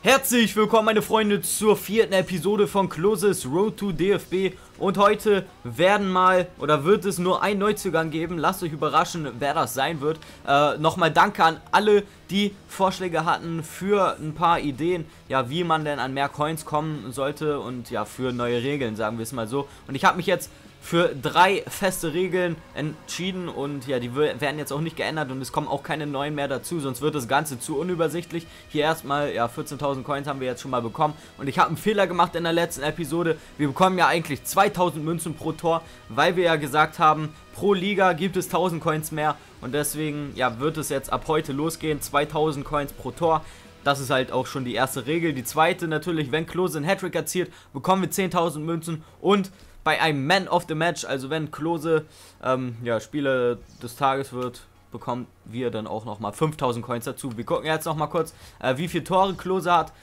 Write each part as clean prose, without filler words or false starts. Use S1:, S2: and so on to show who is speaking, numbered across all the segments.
S1: Herzlich willkommen, meine Freunde, zur 4. Episode von Kloses Road to DFB. Und heute wird es nur einen Neuzugang geben. Lasst euch überraschen, wer das sein wird. Nochmal danke an alle, die Vorschläge hatten für ein paar Ideen, ja, wie man denn an mehr Coins kommen sollte und ja, für neue Regeln, sagen wir es mal so. Und ich habe mich jetzt für 3 feste Regeln entschieden und ja, die werden jetzt auch nicht geändert und es kommen auch keine neuen mehr dazu, sonst wird das Ganze zu unübersichtlich. Hier erstmal, ja, 14.000 Coins haben wir jetzt schon mal bekommen und ich habe einen Fehler gemacht in der letzten Episode. Wir bekommen ja eigentlich 2.000 Münzen pro Tor, weil wir ja gesagt haben, pro Liga gibt es 1.000 Coins mehr und deswegen, ja, wird es jetzt ab heute losgehen, 2.000 Coins pro Tor. Das ist halt auch schon die erste Regel. Die zweite natürlich, wenn Klose einen Hattrick erzielt, bekommen wir 10.000 Münzen und bei einem Man of the Match, also wenn Klose ja, Spieler des Tages wird, bekommen wir dann auch nochmal 5.000 Coins dazu. Wir gucken jetzt nochmal kurz, wie viele Tore Klose hat.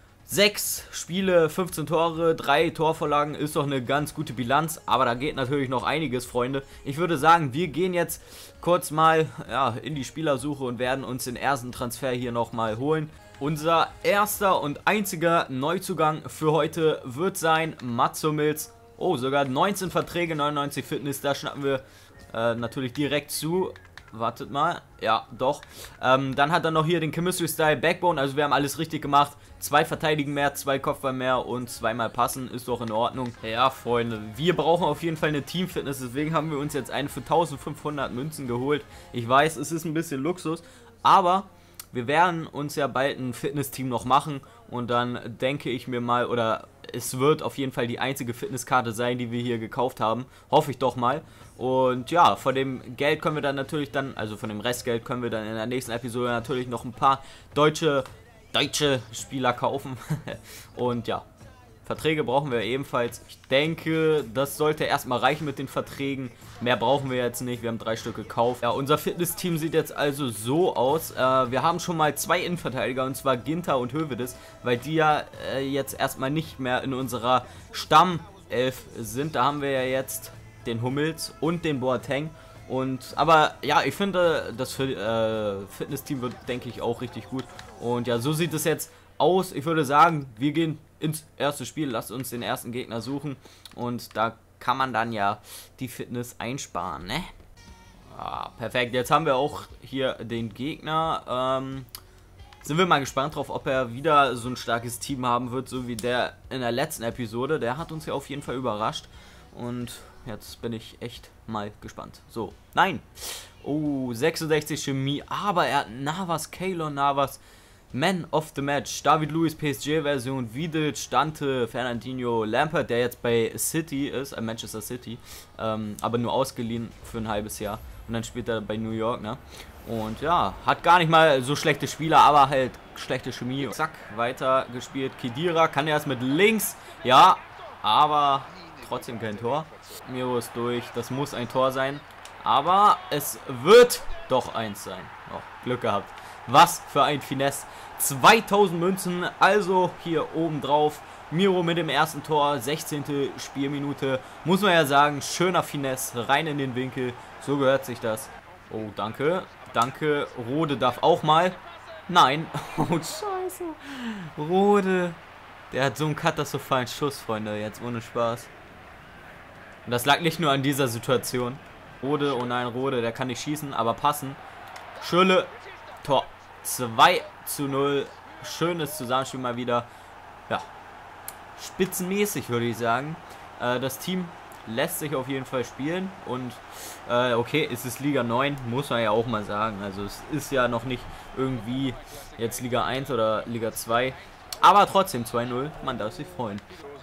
S1: 6 Spiele, 15 Tore, 3 Torvorlagen, ist doch eine ganz gute Bilanz, aber da geht natürlich noch einiges, Freunde. Ich würde sagen, wir gehen jetzt kurz mal ja, in die Spielersuche und werden uns den ersten Transfer hier nochmal holen. Unser erster und einziger Neuzugang für heute wird sein Mats Hummels. Oh, sogar 19 Verträge, 99 Fitness, da schnappen wir natürlich direkt zu. Wartet mal, ja, doch. Dann hat er noch hier den Chemistry Style Backbone, also wir haben alles richtig gemacht. 2 Verteidigen mehr, 2 Kopfball mehr und 2-mal passen, ist doch in Ordnung. Ja, Freunde, wir brauchen auf jeden Fall eine Team-Fitness, deswegen haben wir uns jetzt einen für 1.500 Münzen geholt. Ich weiß, es ist ein bisschen Luxus, aber wir werden uns ja bald ein Fitness-Team noch machen und dann denke ich mir mal, oder es wird auf jeden Fall die einzige Fitnesskarte sein, die wir hier gekauft haben. Hoffe ich doch mal. Und ja, von dem Geld können wir dann natürlich also von dem Restgeld können wir dann in der nächsten Episode natürlich noch ein paar deutsche Spieler kaufen. Und ja, Verträge brauchen wir ebenfalls. Ich denke, das sollte erstmal reichen mit den Verträgen. Mehr brauchen wir jetzt nicht. Wir haben 3 Stück gekauft. Ja, unser Fitnessteam sieht jetzt also so aus. Wir haben schon mal 2 Innenverteidiger, und zwar Ginter und Hövedes, weil die ja jetzt erstmal nicht mehr in unserer Stammelf sind. Da haben wir ja jetzt den Hummels und den Boateng. Aber ja, ich finde, das Fitnessteam wird, denke ich, auch richtig gut. Und ja, so sieht es jetzt aus. Ich würde sagen, wir gehen ins erste Spiel. Lasst uns den ersten Gegner suchen. Und da kann man dann ja die Fitness einsparen, ne? Ah, perfekt. Jetzt haben wir auch hier den Gegner. Sind wir mal gespannt drauf, ob er wieder so ein starkes Team haben wird, so wie der in der letzten Episode. Der hat uns ja auf jeden Fall überrascht. Und jetzt bin ich echt mal gespannt. So, nein. Oh, 66 Chemie. Aber er hat Navas, Keylor Navas. Man of the Match, David Luiz PSG-Version, Vidic, Dante, Fernandinho, Lampard, der jetzt bei City ist, Manchester City, aber nur ausgeliehen für ein halbes Jahr und dann spielt er bei New York, ne? Und ja, hat gar nicht mal so schlechte Spieler, aber halt schlechte Chemie. Zack, weiter gespielt, Khedira, kann erst mit links, ja, aber trotzdem kein Tor. Miro ist durch, das muss ein Tor sein, aber es wird doch eins sein. Oh, Glück gehabt. Was für ein Finesse. 2000 Münzen, also hier oben drauf. Miro mit dem ersten Tor, 16. Spielminute. Muss man ja sagen, schöner Finesse, rein in den Winkel. So gehört sich das. Oh, danke. Danke. Rode darf auch mal. Nein. Oh, scheiße. Rode. Der hat so einen katastrophalen Schuss, Freunde. Jetzt ohne Spaß. Und das lag nicht nur an dieser Situation. Rode, oh nein, Rode, der kann nicht schießen, aber passen. Schöne Tor. 2:0. Schönes Zusammenspiel mal wieder. Ja, spitzenmäßig würde ich sagen. Das Team lässt sich auf jeden Fall spielen. Und okay, es ist Liga 9, muss man ja auch mal sagen. Also es ist ja noch nicht irgendwie jetzt Liga 1 oder Liga 2. Aber trotzdem 2:0. Man darf sich freuen.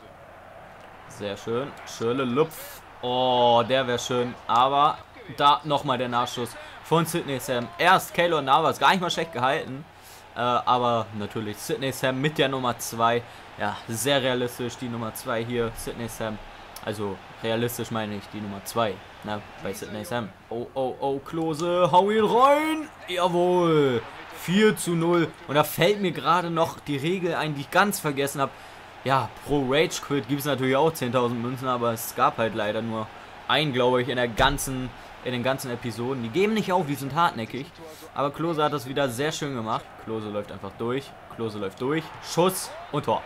S1: Sehr schön. Schöne Lupf. Oh, der wäre schön. Aber da nochmal der Nachschuss von Sidney Sam. Erst Keylor Navas, gar nicht mal schlecht gehalten. Aber natürlich Sidney Sam mit der Nummer 2. Ja, sehr realistisch die Nummer 2 hier. Sidney Sam. Also realistisch meine ich die Nummer 2. Na, bei Sidney Sam. Oh, oh, oh, Klose. Hau ihn rein. Jawohl. 4:0. Und da fällt mir gerade noch die Regel ein, die ich ganz vergessen habe. Ja, pro Rage Quit gibt es natürlich auch 10.000 Münzen. Aber es gab halt leider nur einen, glaube ich, in der ganzen in den ganzen Episoden. Die geben nicht auf, die sind hartnäckig. Aber Klose hat das wieder sehr schön gemacht. Klose läuft einfach durch. Klose läuft durch. Schuss und Tor.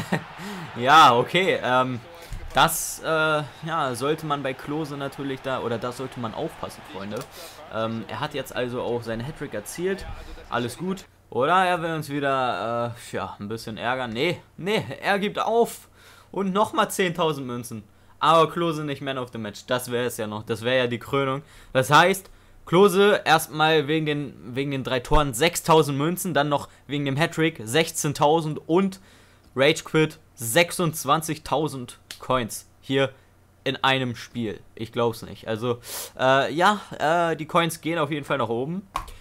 S1: Ja, okay. Das ja, sollte man bei Klose natürlich da, oder das sollte man aufpassen, Freunde. Er hat jetzt also auch seinen Hattrick erzielt. Alles gut. Oder er will uns wieder, ja, ein bisschen ärgern. Nee, er gibt auf. Und nochmal 10.000 Münzen. Aber Klose nicht Man of the Match. Das wäre es ja noch. Das wäre ja die Krönung. Das heißt, Klose erstmal wegen den 3 Toren 6.000 Münzen. Dann noch wegen dem Hattrick 16.000 und Rage Quit 26.000 Coins. Hier in einem Spiel. Ich glaube es nicht. Also, ja, die Coins gehen auf jeden Fall nach oben.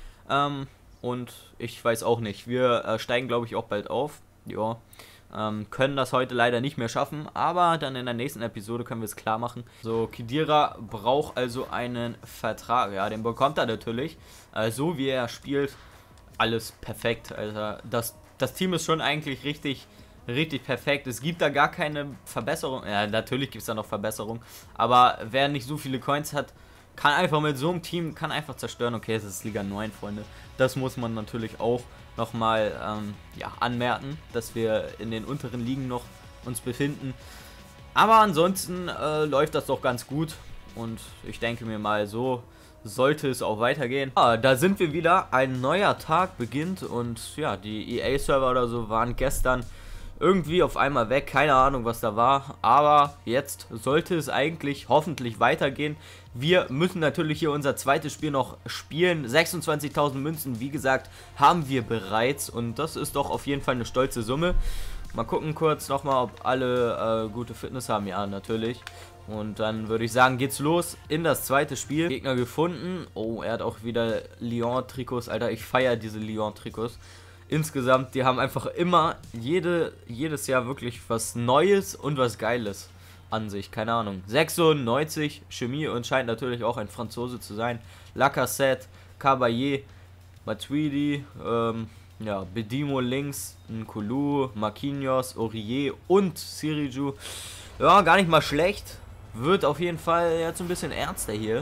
S1: Und ich weiß auch nicht. Wir steigen, glaube ich, auch bald auf. Ja. Können das heute leider nicht mehr schaffen, aber dann in der nächsten Episode können wir es klar machen. So, Khedira braucht also einen Vertrag. Ja, den bekommt er natürlich. So wie er spielt, alles perfekt. Also das Team ist schon eigentlich richtig perfekt. Es gibt da gar keine Verbesserung. Ja, natürlich gibt es da noch Verbesserungen. Aber wer nicht so viele Coins hat, kann einfach mit so einem Team, kann einfach zerstören. Okay, es ist Liga 9, Freunde. Das muss man natürlich auch nochmal ja, anmerken, dass wir in den unteren Ligen noch uns befinden. Aber ansonsten läuft das doch ganz gut. Und ich denke mir mal, so sollte es auch weitergehen. Ah, da sind wir wieder. Ein neuer Tag beginnt. Und ja, die EA-Server oder so waren gestern irgendwie auf einmal weg, keine Ahnung, was da war, aber jetzt sollte es eigentlich hoffentlich weitergehen. Wir müssen natürlich hier unser zweites Spiel noch spielen. 26.000 Münzen, wie gesagt, haben wir bereits und das ist doch auf jeden Fall eine stolze Summe. Mal gucken kurz nochmal, ob alle gute Fitness haben. Ja, natürlich. Und dann würde ich sagen, geht's los in das zweite Spiel. Gegner gefunden. Oh, er hat auch wieder Lyon-Trikots. Alter, ich feiere diese Lyon-Trikots. Insgesamt, die haben einfach immer jedes Jahr wirklich was Neues und was Geiles an sich. Keine Ahnung. 96, Chemie und scheint natürlich auch ein Franzose zu sein. Lacazette, Caballé, Matuidi, ja, Bedimo links, Nkulu, Marquinhos, Aurier und Siriju. Ja, gar nicht mal schlecht. Wird auf jeden Fall jetzt ein bisschen ernster hier.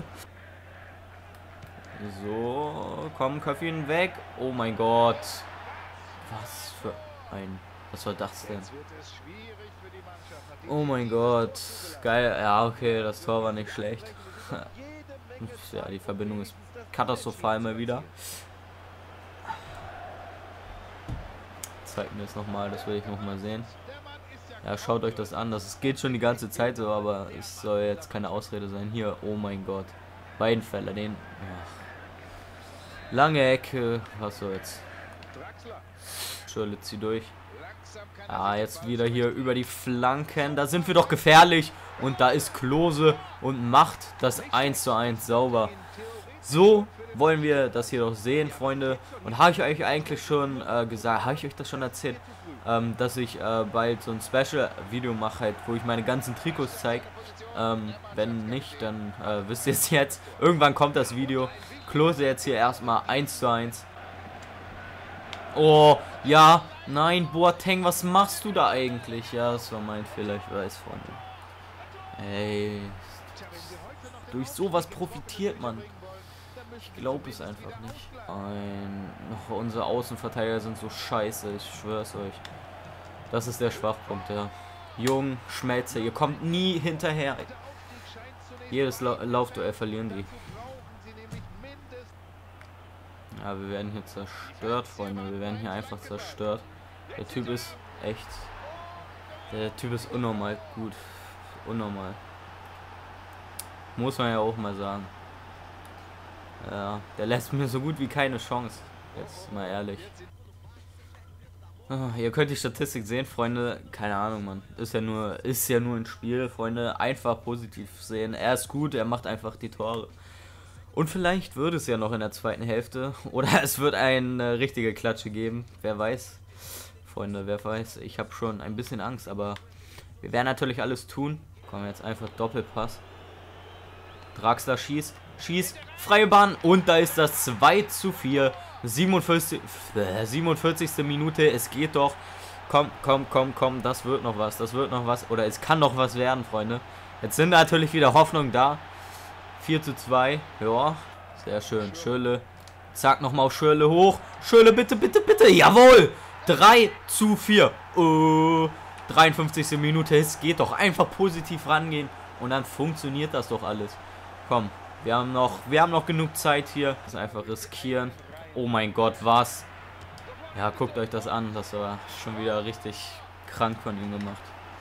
S1: So, komm, Köpfchen weg. Oh mein Gott. Was war das denn? Oh mein Gott. Geil. Ja, okay, das Tor war nicht schlecht. Ja, die Verbindung ist katastrophal mal wieder. Zeig mir das nochmal, das will ich nochmal sehen. Ja, schaut euch das an. Das geht schon die ganze Zeit so, aber es soll jetzt keine Ausrede sein. Hier, oh mein Gott. Weidenfeller, den... Ach. Lange Ecke. Was soll's? Schürle, zieh durch. Ah, jetzt wieder hier über die Flanken. Da sind wir doch gefährlich. Und da ist Klose und macht das 1:1 sauber. So wollen wir das hier doch sehen, Freunde. Und habe ich euch eigentlich schon gesagt, habe ich euch das schon erzählt, dass ich bald so ein Special-Video mache, halt, wo ich meine ganzen Trikots zeige. Wenn nicht, dann wisst ihr es jetzt. Irgendwann kommt das Video. Klose jetzt hier erstmal 1:1. Oh, ja, nein, Boateng, was machst du da eigentlich? Ja, das war mein Fehler, ich weiß, Freunde. Ey, durch sowas profitiert man. Ich glaube es einfach nicht. Unsere Außenverteidiger sind so scheiße, ich schwör's euch. Das ist der Schwachpunkt, ja. Jung, Schmelzer, ihr kommt nie hinterher. Jedes Laufduell verlieren die. Ja, wir werden hier zerstört, Freunde. Wir werden hier einfach zerstört. Der Typ ist echt... Der Typ ist unnormal gut. Unnormal. Muss man ja auch mal sagen. Ja, der lässt mir so gut wie keine Chance. Jetzt mal ehrlich. Ihr könnt die Statistik sehen, Freunde. Keine Ahnung, Mann. Ist ja nur ein Spiel, Freunde. Einfach positiv sehen. Er ist gut, er macht einfach die Tore. Und vielleicht wird es ja noch in der zweiten Hälfte. Oder es wird eine richtige Klatsche geben. Wer weiß. Freunde, wer weiß. Ich habe schon ein bisschen Angst, aber wir werden natürlich alles tun. Kommen jetzt einfach Doppelpass. Draxler schießt. Schießt. Freie Bahn. Und da ist das 2:4. 47. Minute. Es geht doch. Komm. Das wird noch was. Das wird noch was. Oder es kann noch was werden, Freunde. Jetzt sind natürlich wieder Hoffnungen da. 4:2. Ja, sehr schön. Schöle. Zack, nochmal auf Schöle hoch. Schöle, bitte, bitte, bitte. Jawohl. 3:4. 53. Minute. Es geht doch. Einfach positiv rangehen. Und dann funktioniert das doch alles. Komm, wir haben noch genug Zeit hier. Das einfach riskieren. Oh mein Gott, was? Ja, guckt euch das an. Das war schon wieder richtig krank von ihm gemacht.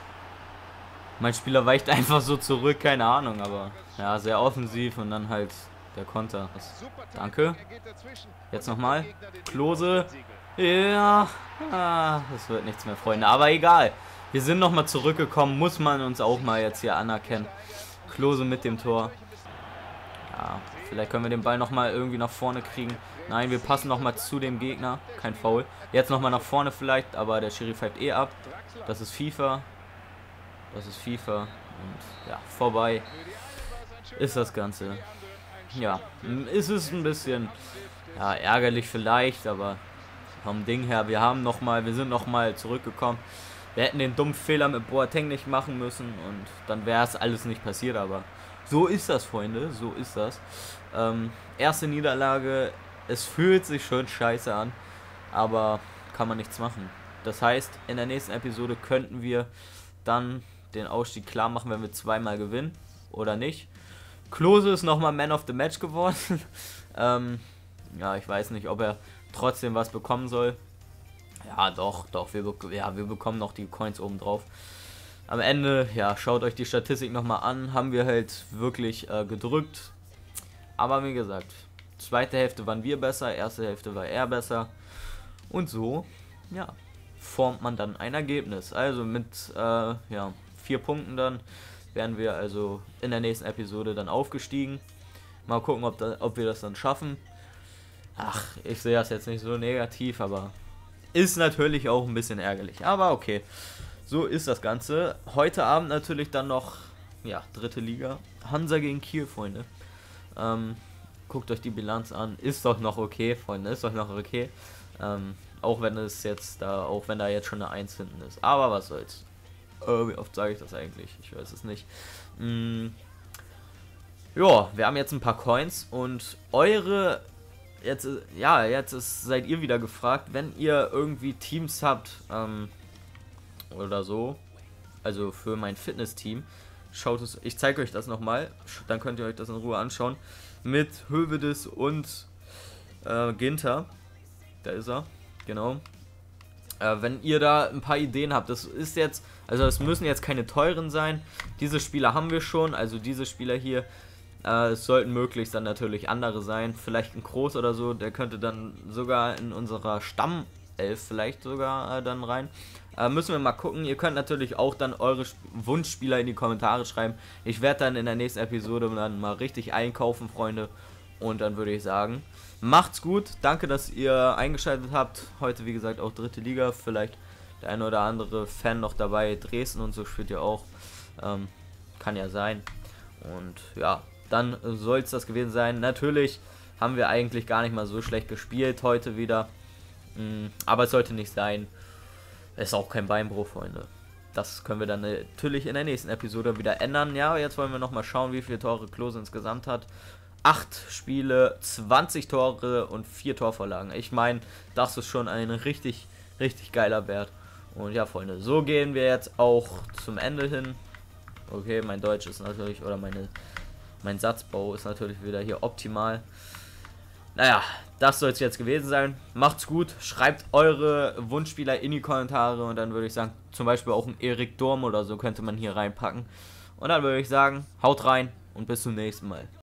S1: Mein Spieler weicht einfach so zurück, keine Ahnung, aber ja, sehr offensiv und dann halt der Konter. Danke. Jetzt nochmal. Klose. Ja, das wird nichts mehr, Freunde, aber egal. Wir sind nochmal zurückgekommen, muss man uns auch mal jetzt hier anerkennen. Klose mit dem Tor. Ja, vielleicht können wir den Ball nochmal irgendwie nach vorne kriegen. Nein, wir passen nochmal zu dem Gegner. Kein Foul. Jetzt nochmal nach vorne vielleicht, aber der Schiri pfeift eh ab. Das ist FIFA. Das ist FIFA. Und ja, vorbei ist das Ganze. Ja, ist es ein bisschen ja, ärgerlich vielleicht, aber vom Ding her, wir sind nochmal zurückgekommen. Wir hätten den dummen Fehler mit Boateng nicht machen müssen und dann wäre es alles nicht passiert, aber so ist das, Freunde, so ist das. Erste Niederlage, es fühlt sich schon scheiße an, aber kann man nichts machen. Das heißt, in der nächsten Episode könnten wir dann den Ausstieg klar machen, wenn wir zweimal gewinnen oder nicht. Klose ist nochmal Man of the Match geworden. Ja, ich weiß nicht, ob er trotzdem was bekommen soll. Ja, doch, wir bekommen noch die Coins oben drauf. Am Ende, ja, schaut euch die Statistik nochmal an, haben wir halt wirklich gedrückt. Aber wie gesagt, zweite Hälfte waren wir besser, erste Hälfte war er besser. Und so, ja, formt man dann ein Ergebnis. Also mit, ja, 4 Punkten dann wären wir also in der nächsten Episode dann aufgestiegen. Mal gucken, ob wir das dann schaffen. Ach, ich sehe das jetzt nicht so negativ, aber ist natürlich auch ein bisschen ärgerlich. Aber okay, so ist das Ganze. Heute Abend natürlich dann noch, ja, 3. Liga. Hansa gegen Kiel, Freunde. Guckt euch die Bilanz an. Ist doch noch okay, Freunde, ist doch noch okay. Auch wenn da jetzt schon eine 1 hinten ist. Aber was soll's. Wie oft sage ich das eigentlich? Ich weiß es nicht. Ja, wir haben jetzt ein paar Coins und jetzt seid ihr wieder gefragt, wenn ihr irgendwie Teams habt, oder so, also für mein Fitness-Team, schaut es, ich zeige euch das nochmal, dann könnt ihr euch das in Ruhe anschauen, mit Hövedes und Ginter, da ist er, genau. Wenn ihr da ein paar Ideen habt, das ist jetzt, also es müssen jetzt keine teuren sein, diese Spieler haben wir schon, also diese Spieler hier, es sollten möglichst dann natürlich andere sein, vielleicht ein Groß oder so, der könnte dann sogar in unserer Stammelf vielleicht sogar dann rein. Müssen wir mal gucken, ihr könnt natürlich auch dann eure Wunschspieler in die Kommentare schreiben. Ich werde dann in der nächsten Episode dann mal richtig einkaufen, Freunde. Und dann würde ich sagen, macht's gut, danke, dass ihr eingeschaltet habt. Heute, wie gesagt, auch 3. Liga, vielleicht der eine oder andere Fan noch dabei. Dresden und so spielt ja auch, kann ja sein. Und ja, dann soll es das gewesen sein. Natürlich haben wir eigentlich gar nicht mal so schlecht gespielt heute wieder. Aber es sollte nicht sein. Es ist auch kein Beinbruch, Freunde. Das können wir dann natürlich in der nächsten Episode wieder ändern. Ja, jetzt wollen wir nochmal schauen, wie viele Tore Klose insgesamt hat. 8 Spiele, 20 Tore und 4 Torvorlagen. Ich meine, das ist schon ein richtig, richtig geiler Wert. Und ja, Freunde, so gehen wir jetzt auch zum Ende hin. Okay, mein Deutsch ist natürlich, oder mein Satzbau ist natürlich wieder hier optimal. Naja, das soll es jetzt gewesen sein. Macht's gut, schreibt eure Wunschspieler in die Kommentare und dann würde ich sagen, zum Beispiel auch ein Erik Durm oder so könnte man hier reinpacken. Und dann würde ich sagen, haut rein und bis zum nächsten Mal.